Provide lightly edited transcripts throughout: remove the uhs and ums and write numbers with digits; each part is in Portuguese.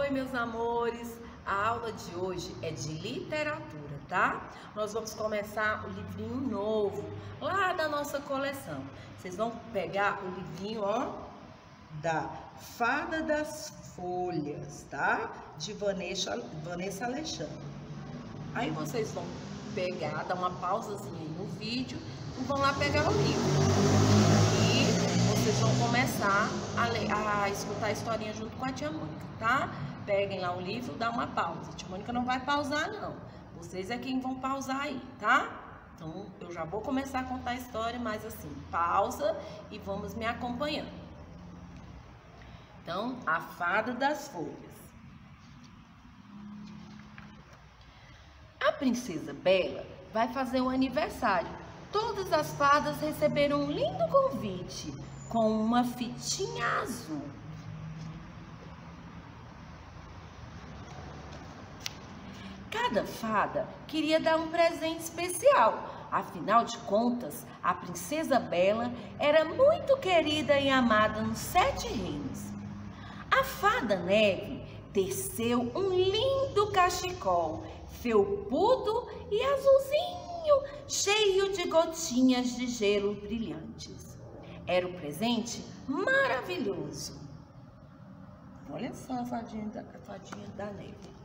Oi, meus amores! A aula de hoje é de literatura, tá? Nós vamos começar o livrinho novo, lá da nossa coleção. Vocês vão pegar o livrinho, ó, da Fada das Folhas, tá? De Vanessa Alexandre. Aí vocês vão pegar, dar uma pausazinha aí no vídeo e vão lá pegar o livro. E vocês vão começar a escutar a historinha junto com a tia Mônica, tá? Peguem lá o livro, dá uma pausa. A tia Mônica não vai pausar, não. Vocês é quem vão pausar aí, tá? Então, eu já vou começar a contar a história, mas assim, pausa e vamos me acompanhando. Então, a Fada das Folhas. A princesa Bela vai fazer um aniversário. Todas as fadas receberam um lindo convite com uma fitinha azul. Cada fada queria dar um presente especial. Afinal de contas, a princesa Bela era muito querida e amada nos 7 reinos. A fada Neve teceu um lindo cachecol, felpudo e azulzinho, cheio de gotinhas de gelo brilhantes. Era um presente maravilhoso. Olha só a fadinha da Neve.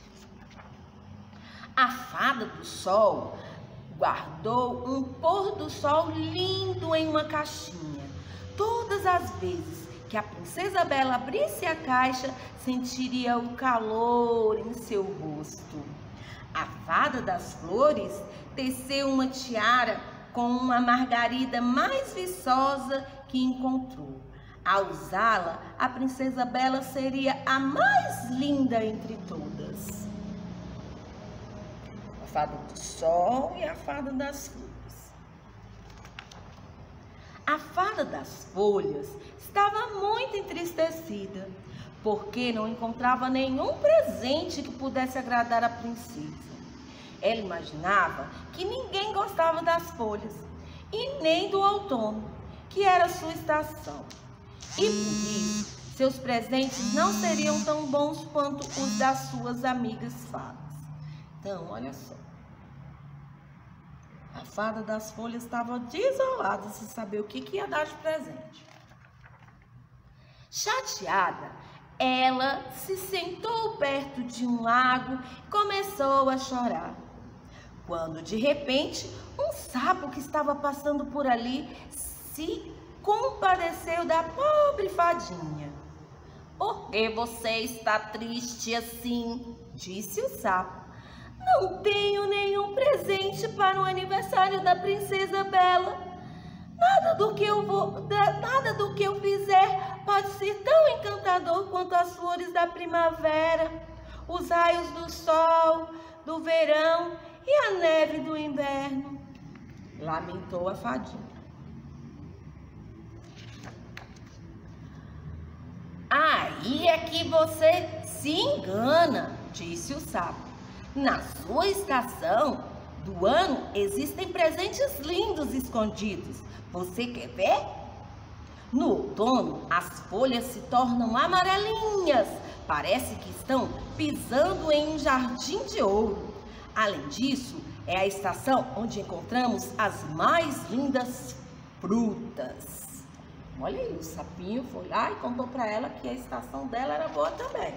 A Fada do Sol guardou um pôr do sol lindo em uma caixinha. Todas as vezes que a princesa Bela abrisse a caixa, sentiria o calor em seu rosto. A Fada das Flores teceu uma tiara com uma margarida mais viçosa que encontrou. Ao usá-la, a princesa Bela seria a mais linda entre todas. A Fada do Sol e a Fada das Flores. A Fada das Folhas estava muito entristecida, porque não encontrava nenhum presente que pudesse agradar a princesa. Ela imaginava que ninguém gostava das folhas e nem do outono, que era sua estação. E por isso, seus presentes não seriam tão bons quanto os das suas amigas fadas. Então, olha só. A Fada das Folhas estava desolada sem saber o que ia dar de presente. Chateada, ela se sentou perto de um lago e começou a chorar. Quando, de repente, um sapo que estava passando por ali se compadeceu da pobre fadinha. "Por que você está triste assim?" disse o sapo. "Não tenho nenhum presente para o aniversário da princesa Bela. Nada do que eu fizer pode ser tão encantador quanto as flores da primavera, os raios do sol, do verão e a neve do inverno", lamentou a fadinha. "Aí é que você se engana", disse o sapo. "Na sua estação do ano existem presentes lindos escondidos. Você quer ver? No outono, as folhas se tornam amarelinhas. Parece que estão pisando em um jardim de ouro. Além disso, é a estação onde encontramos as mais lindas frutas." Olha aí, o sapinho foi lá e contou para ela que a estação dela era boa também.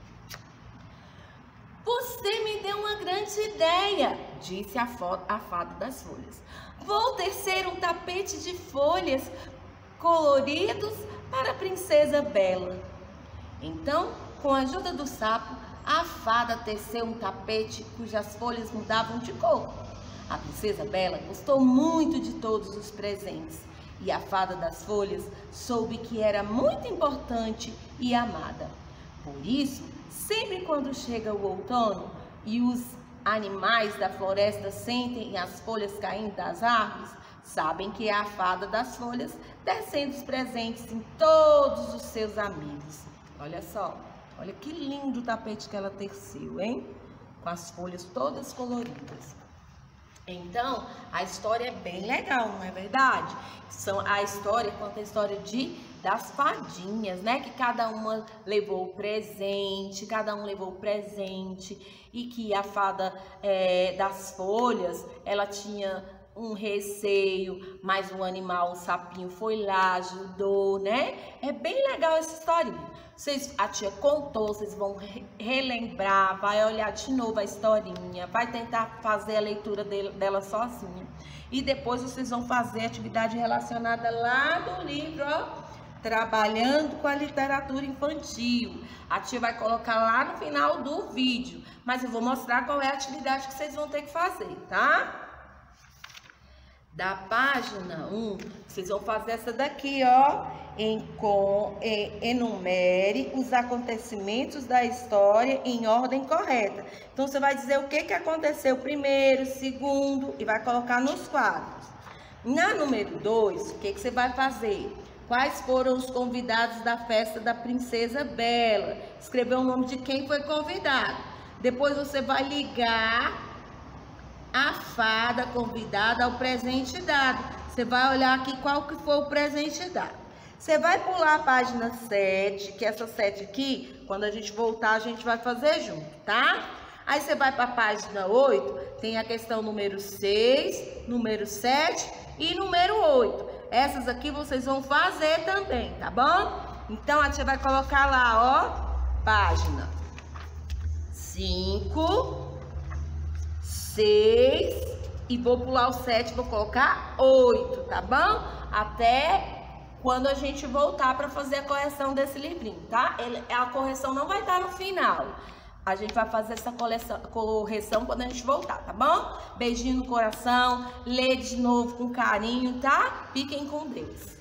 "Você me deu uma grande ideia", disse a Fada das Folhas. "Vou tecer um tapete de folhas coloridos para a princesa Bela." Então, com a ajuda do sapo, a fada teceu um tapete cujas folhas mudavam de cor. A princesa Bela gostou muito de todos os presentes e a Fada das Folhas soube que era muito importante e amada. Por isso, sempre quando chega o outono e os animais da floresta sentem as folhas caindo das árvores, sabem que é a Fada das Folhas tecendo os presentes em todos os seus amigos. Olha só, olha que lindo o tapete que ela teceu, hein? Com as folhas todas coloridas. Então, a história é bem legal, não é verdade? A história conta a história das fadinhas, né? Que cada uma levou o presente, e que a fada das folhas, ela tinha um receio, mas o animal, o sapinho, foi lá, ajudou, né? É bem legal essa historinha. A tia contou, vocês vão relembrar, vai olhar de novo a historinha, vai tentar fazer a leitura dela sozinha. E depois vocês vão fazer atividade relacionada lá do livro, ó, Trabalhando com a Literatura Infantil. A tia vai colocar lá no final do vídeo, mas eu vou mostrar qual é a atividade que vocês vão ter que fazer, tá? Da página 1, vocês vão fazer essa daqui, ó. Enumere os acontecimentos da história em ordem correta. Então, você vai dizer o que aconteceu primeiro, segundo, e vai colocar nos quadros. Na número 2, o que você vai fazer? Quais foram os convidados da festa da Princesa Bela? Escrever o nome de quem foi convidado. Depois, você vai ligar a fada convidada ao presente dado. Você vai olhar aqui qual que foi o presente dado. Você vai pular a página 7, que essa 7 aqui, quando a gente voltar, a gente vai fazer junto, tá? Aí você vai para a página 8, tem a questão número 6, número 7 e número 8. Essas aqui vocês vão fazer também, tá bom? Então, a tia vai colocar lá, ó, página 5... 6 e vou pular o 7, vou colocar 8, tá bom? Até quando a gente voltar para fazer a correção desse livrinho, tá? A correção não vai estar no final. A gente vai fazer essa correção quando a gente voltar, tá bom? Beijinho no coração, lê de novo com carinho, tá? Fiquem com Deus.